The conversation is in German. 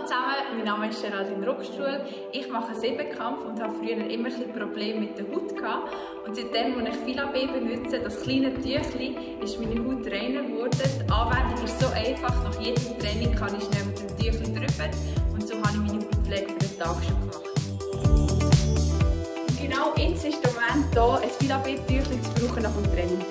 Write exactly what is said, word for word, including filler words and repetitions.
Hallo zusammen, mein Name ist Geraldine Ruckstuhl. Ich mache Siebenkampf und habe früher immer ein Probleme mit der Haut gehabt. Und seitdem, als ich Filabé benutze, das kleine Tüchlein, ist meine Haut reiner geworden. Die Anwendung ist so einfach, nach jedem Training kann ich schnell mit dem Tüchlein drüber. Und so habe ich meine Hautpflege für den Tag schon gemacht. Und genau jetzt ist der Moment da, ein Filabé-Tüchlein zu brauchen nach dem Training.